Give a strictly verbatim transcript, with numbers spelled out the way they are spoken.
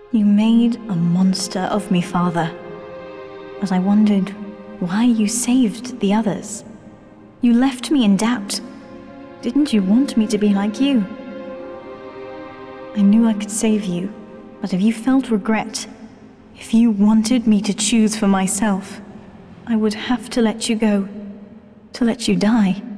You made a monster of me, Father. But I wondered why you saved the others. You left me in doubt. Didn't you want me to be like you? I knew I could save you, but if you felt regret, if you wanted me to choose for myself, I would have to let you go, to let you die.